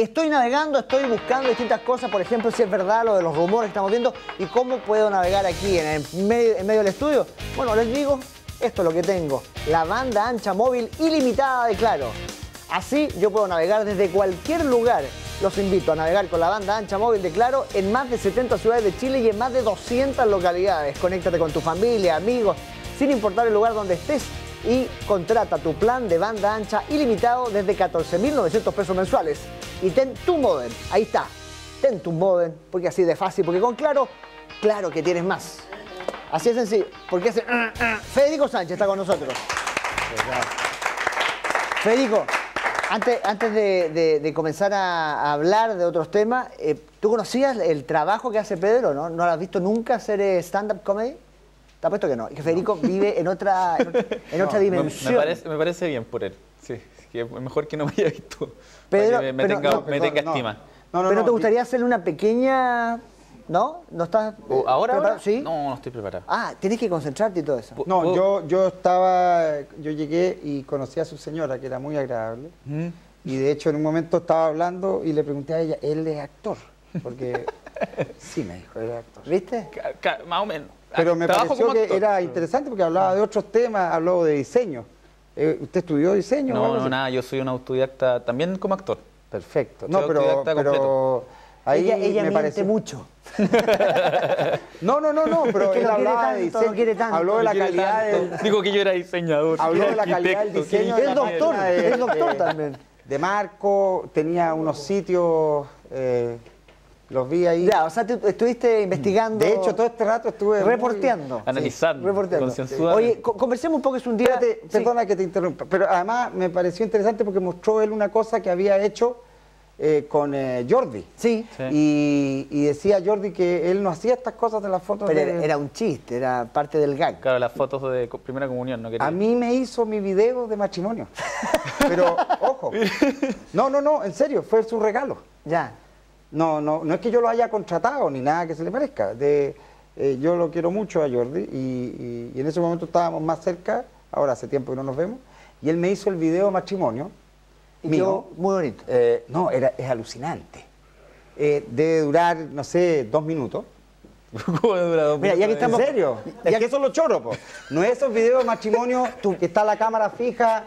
estoy navegando, estoy buscando distintas cosas, por ejemplo, si es verdad lo de los rumores que estamos viendo y cómo puedo navegar aquí en medio del estudio. Bueno, les digo, esto es lo que tengo, la banda ancha móvil ilimitada de Claro. Así yo puedo navegar desde cualquier lugar. Los invito a navegar con la banda ancha móvil de Claro en más de 70 ciudades de Chile y en más de 200 localidades. Conéctate con tu familia, amigos, sin importar el lugar donde estés y contrata tu plan de banda ancha ilimitado desde 14.900 pesos mensuales. Y ten tu modem, ahí está, ten tu modem, porque así de fácil, porque con Claro, claro que tienes más. Así es sencillo, porque ese... Federico Sánchez está con nosotros. Federico, antes de comenzar a hablar de otros temas, ¿tú conocías el trabajo que hace Pedro, no? ¿No lo has visto nunca hacer stand-up comedy? Te apuesto que no. Y que Federico vive en otra dimensión. Me parece bien por él. Sí, que es mejor que no me haya visto. Pedro, para que me tenga estima. Pero ¿no te gustaría hacerle una pequeña...? ¿No? ¿No estás ¿Ahora? preparado? ¿Sí? No estoy preparado. Ah, tienes que concentrarte y todo eso. No, yo llegué y conocí a su señora, que era muy agradable. Y de hecho en un momento estaba hablando y le pregunté a ella, él es actor. Porque sí me dijo, él es actor. ¿Viste? Más o menos. Pero me Trabajo pareció como que actor. era interesante porque hablaba de otros temas, habló de diseño. ¿Usted estudió diseño? No, nada, yo soy un autodidacta también como actor. Perfecto. Soy No, autodidacta completo. ahí ella me miente pareció mucho. No, pero Es que él lo hablaba quiere de tanto, diseño. lo quiere tanto. Habló de la Quiere calidad tanto. del... Dijo que yo era diseñador. Habló de la calidad del diseño. Es doctor, es doctor también. De Marco, tenía unos sitios, los vi ahí. Ya, o sea, tú estuviste investigando... De hecho, todo este rato estuve... reporteando. Analizando, Reporteando. concienzudamente. Oye, conversemos un poco, es un día... Espérate, Sí. perdona que te interrumpa, pero además me pareció interesante porque mostró él una cosa que había hecho con Jordi. Sí, Sí. Y decía Jordi que él no hacía estas cosas de las fotos pero de... era un chiste, era parte del gag. Claro, las fotos de primera comunión, no quería. A mí me hizo mi video de matrimonio. Pero, ojo. No, en serio, fue su regalo. Ya. No es que yo lo haya contratado ni nada que se le parezca. Yo lo quiero mucho a Jordi y en ese momento estábamos más cerca, ahora hace tiempo que no nos vemos, y él me hizo el video de matrimonio. Y mío. quedó muy bonito. No, es alucinante. Debe durar, no sé, 2 minutos. ¿Cómo dura 2 Mira, ya que minutos? estamos... ¿En serio? Es que eso es lo choro, po. No es esos videos de matrimonio que está la cámara fija,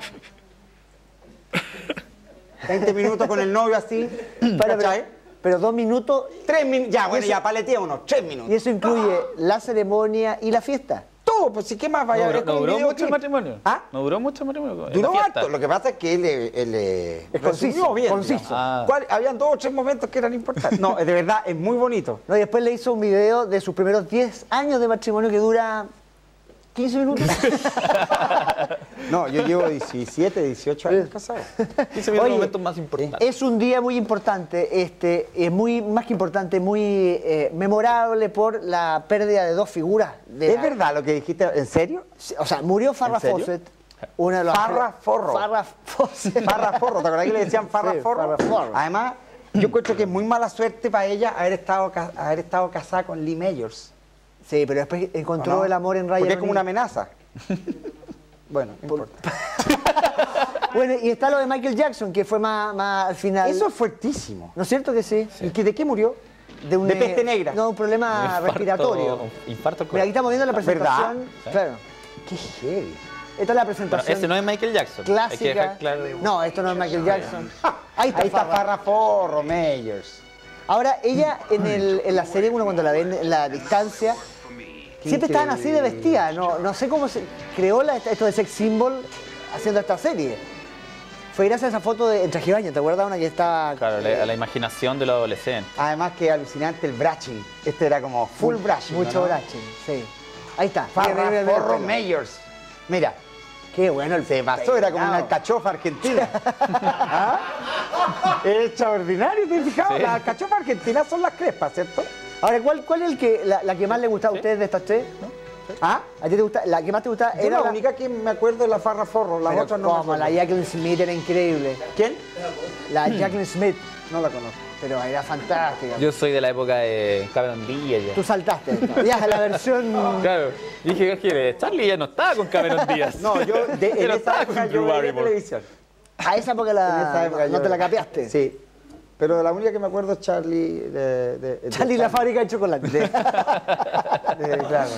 20 minutos con el novio así, ¿cachai? Pero 2 minutos... 3 minutos, ya, bueno, eso- ya paleteémonos, 3 minutos. Y eso incluye la ceremonia y la fiesta. Todo, pues sí, ¿qué más vaya a ver? ¿No duró mucho el matrimonio? ¿Ah? ¿No duró mucho el matrimonio? Duró La fiesta. harto, lo que pasa es que él Es resumió conciso, bien. conciso. digamos. Ah. Habían 2 o 3 momentos que eran importantes. No, de verdad, es muy bonito. No, y después le hizo un video de sus primeros 10 años de matrimonio que dura 15 minutos. No, yo llevo 17, 18 años casado. Ese fue el Oye, momento más importante. Es un día muy importante, es muy, más que importante, muy memorable por la pérdida de 2 figuras. ¿Es verdad lo que dijiste? ¿En serio? O sea, murió Farrah ¿En serio? Fawcett. Una de las... Farrah Forro. Farrah Fawcett. Farrah Forro, ¿te acordás que le decían Farrah Sí, Forro? Farrah Forro. Además, yo encuentro que es muy mala suerte para ella haber estado casada con Lee Mayors. Sí, pero después encontró ¿O no? el amor en Ryan Porque es como una O'Neal. amenaza. Bueno, no importa. Bueno, y está lo de Michael Jackson, que fue más al final. Eso es fuertísimo. ¿No es cierto que sí? ¿Y de qué murió? De peste negra. No, un problema respiratorio. Infarto Mira, aquí estamos viendo la presentación. ¿Verdad? Claro. Qué heavy. Esta es la Bueno, presentación ese no es Michael Jackson. Hay que clásica. dejar claro. No, esto no es Michael Jackson. Ahí está Farrah Forro, Mayors. Ahora, ella en la serie, uno cuando la ve en la distancia, siempre estaban así de vestida. No sé cómo se creó esto de sex symbol haciendo esta serie. Fue gracias a esa foto en traje de baño, ¿te acuerdas? Una que estaba... Claro, a la imaginación de los adolescentes. Además que alucinante el brushing. Este era como full brushing. Mucho ¿no? brushing, sí. Ahí está. Farrah Mira, Forro, el pelo. Mayors. Mira, Qué bueno el se pasó, era como una peinado. alcachofa argentina. ¿Ah? Es extraordinario, ¿te has fijado? Sí. Las alcachofas argentinas son las crespas, ¿cierto? Ahora, ¿cuál es la que más le gustaba a ustedes de estas tres? ¿Ah? ¿A ti te gusta? La que más te gusta Yo era la única que me acuerdo es la Farrah Forro, las Pero otras no me ¿cómo? acuerdo. La Jacqueline Smith era increíble. ¿Quién? La Jacqueline Smith, No la conozco. pero era fantástica. Yo soy de la época de Cameron Díaz. Ya. Tú saltaste. Ya, la versión... Claro, dije, ¿qué quiere? Charlie ya no estaba con Cameron Díaz. No, yo en Ya no esa estaba época con yo Drew veía Barrymore. televisión. A esa época En esa época no yo- te la capeaste. Sí. Pero la única que me acuerdo es Charlie Charlie la fábrica de chocolate. Claro.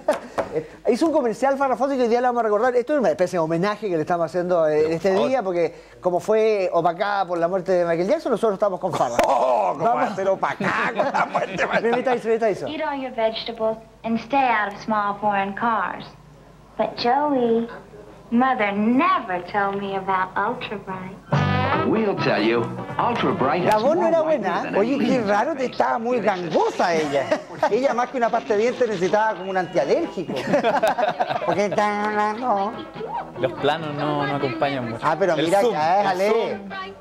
Hizo un comercial Farrafosi que hoy día le vamos a recordar. Esto es una especie de homenaje que le estamos haciendo en este día, porque como fue opacada por la muerte de Michael Jackson, nosotros estamos con Farrah. ¡Oh! ¿Cómo va a ser opacada con la muerte de Michael Jackson? Mira eso. Eat all your vegetables and stay out of small foreign cars. But Joey, Mother never told me about Ultra Bright. We'll tell you, Ultra Bright La has voz no more era whitening buena. than Oye, any qué leader raro, ever estaba muy gangosa ella. Ella más que una pasta de dientes necesitaba como un antialérgico. Porque está hablando. Los planos no acompañan mucho. Ah, pero El mira, zoom, déjale.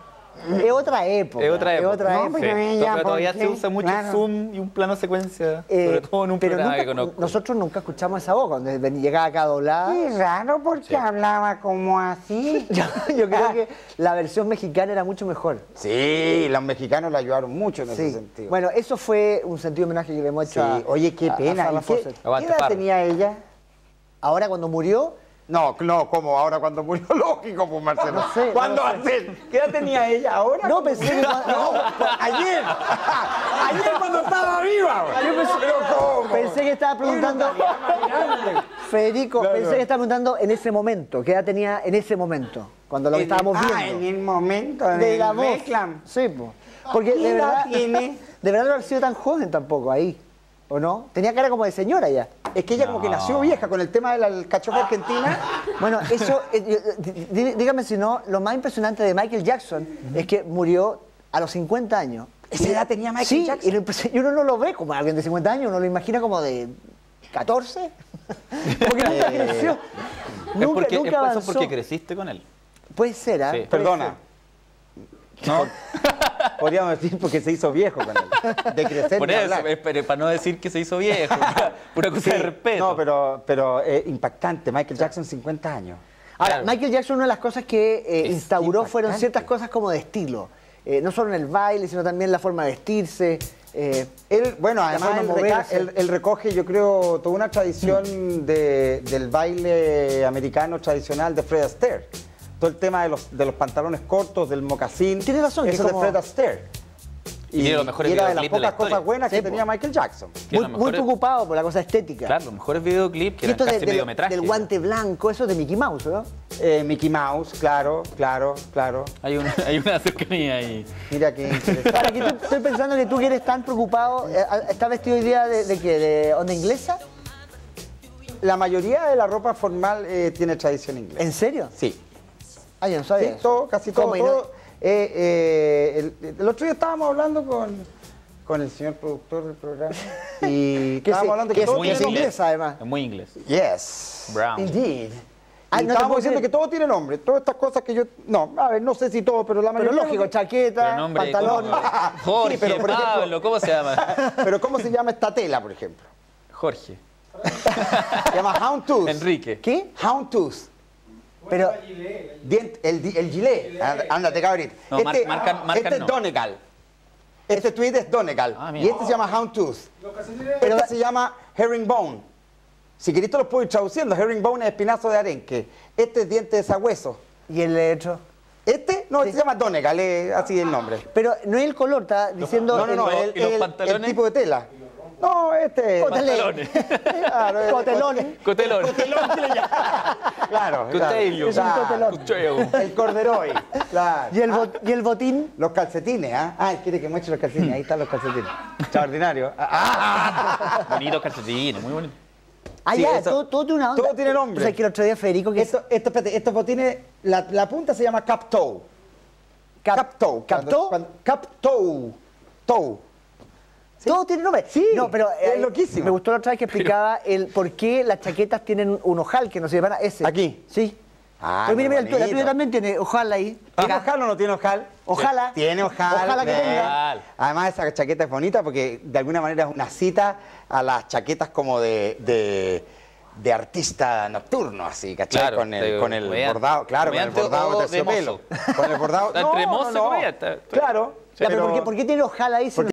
Es otra época. Es otra época. No, Sí. pero ella, Todavía ¿por se qué? usa mucho Claro. zoom y un plano secuencia, sobre todo en un pero programa nunca- que conozco. nosotros nunca escuchamos esa voz cuando llegaba acá doblada. Qué raro porque hablaba como así. Yo creo que la versión mexicana era mucho mejor. Sí, los mexicanos la ayudaron mucho en ese Sí. sentido. Bueno, eso fue un sentido de homenaje que le hemos Sí, hecho a oye, qué a pena. Farrah ¿Y qué, Fawcett. qué Aguante, edad Farrah. tenía ella? Ahora cuando murió, No, como ahora cuando murió, lógico, pues Marcelo. No sé, ¿Cuándo no va a ser? ¿Qué edad tenía ella ahora? No, pensé que No, ayer. Ayer cuando estaba viva. Yo pensé, Pero ¿cómo? pensé que estaba preguntando, Federico, Claro. pensé que estaba preguntando en ese momento, ¿qué edad tenía en ese momento? Cuando lo estábamos viendo. en el momento de la voz. reclam. Sí, po. Porque ¿Qué de edad verdad, tiene? de verdad no haber sido tan joven tampoco ahí, ¿o no? Tenía cara como de señora ya. Es que ella como que nació vieja con el tema de la alcachofa argentina. Bueno, eso, dígame si no, lo más impresionante de Michael Jackson es que murió a los 50 años. ¿Esa edad tenía Michael Sí, Jackson? y uno no lo ve como alguien de 50 años, uno lo imagina como de 14. Porque nunca creció. Nunca es por avanzó. eso porque creciste con él. Puede ser, ¿ah? Sí. Puede Perdona. No. Podríamos decir porque se hizo viejo con él. De crecer Por ni eso, hablar. pero para no decir que se hizo viejo, pura cosa Sí, de respeto. No, pero impactante. Michael Jackson, 50 años. Ahora, Claro. Michael Jackson, una de las cosas que Es instauró fueron impactante. ciertas cosas como de estilo. No solo en el baile, sino también la forma de vestirse. Él, bueno, además forma de moverse. él recoge, yo creo, toda una tradición del baile americano tradicional de Fred Astaire. Todo el tema de los pantalones cortos, del mocasín. Tienes razón, que eso como- de Fred Astaire. Y tiene los mejores y era de las videoclips de la pocas cosas historia. buenas Sí, que po. tenía Michael Jackson. Que Muy, los muy mejores- preocupado por la cosa estética. Claro, los mejores videoclips que Y eran esto casi del mediometraje. del guante blanco, eso de Mickey Mouse, ¿no? Mickey Mouse, claro. Hay una cercanía ahí. Mira qué interesante. Para que estoy pensando que tú que eres tan preocupado, ¿estás vestido hoy día de qué? ¿De onda inglesa? La mayoría de la ropa formal tiene tradición inglesa. ¿En serio? Sí. Ah, yo no Sí, sabía eso. todo, casi todo. ¿Cómo? Y no- todo. El otro día estábamos hablando con el señor productor del programa y Que estábamos sí, hablando que que es todo muy tiene nombre. inglés, además. Es muy inglés. Yes. Brown. Indeed. Ah, Y no te estábamos puedo diciendo creer. que todo tiene nombre. Todas estas cosas que yo... No, a ver, no sé si todo, pero la Pero mayoría... lógico, chaqueta, Pero nombre pantalón. como- Jorge, Sí, pero por ejemplo- Pablo, ¿cómo se llama? Pero ¿cómo se llama esta tela, por ejemplo? Jorge. Se llama Houndtooth. Enrique. ¿Qué? Houndtooth. Pero, El gilet. Ándate, cabrón. No, marcan este es no. Donegal. Este tweet es Donegal. Ah, mira. Y este se llama Houndtooth. Este se llama Herringbone. Si querés te lo puedo ir traduciendo. Herringbone es espinazo de arenque. Este es diente de sagüeso. ¿y el otro? Este, no, este se llama Donegal, es así el nombre. Pero no es el color, está diciendo... No, el- ¿Y los el pantalones? tipo de tela. No, este... Pantalones. Claro, Cotelones. Cotelón. Claro. Cotello. Es un cotelón. Cotello. El corderoy. Claro. ¿Y el botín? Los calcetines, ¿ah? Ah, quiere que muestre los calcetines. Ahí están los calcetines. Extraordinario. Bonitos calcetines, muy bonito. Ah, Sí, ya, eso- todo tiene una onda. todo tiene nombre. O sea, que el otro día Federico... Que Espérate, estos botines, la punta se llama cap toe. Cap toe. ¿Cap toe? Cap toe. Toe. Todo tiene nombre. Sí, no, pero es loquísimo. Me gustó la otra vez que explicaba el por qué las chaquetas tienen un ojal que no se llaman ese. ¿Aquí? Sí. Ah, Pero mira, muy mira, la tuya bonito. también tiene ojal ahí. ¿Tiene Acá. ojal o no tiene ojal? Ojalá. Tiene ojal. Ojalá que tenga. Además, esa chaqueta es bonita porque de alguna manera es una cita a las chaquetas como de artista nocturno, así, ¿cachai? Claro, con el comediante. bordado, claro, con el Comediante bordado o de de terciopelo. mozo. Con el bordado. Está entre mozo y comediante. Claro. Ya, pero ¿por qué tiene ojal ahí? Si no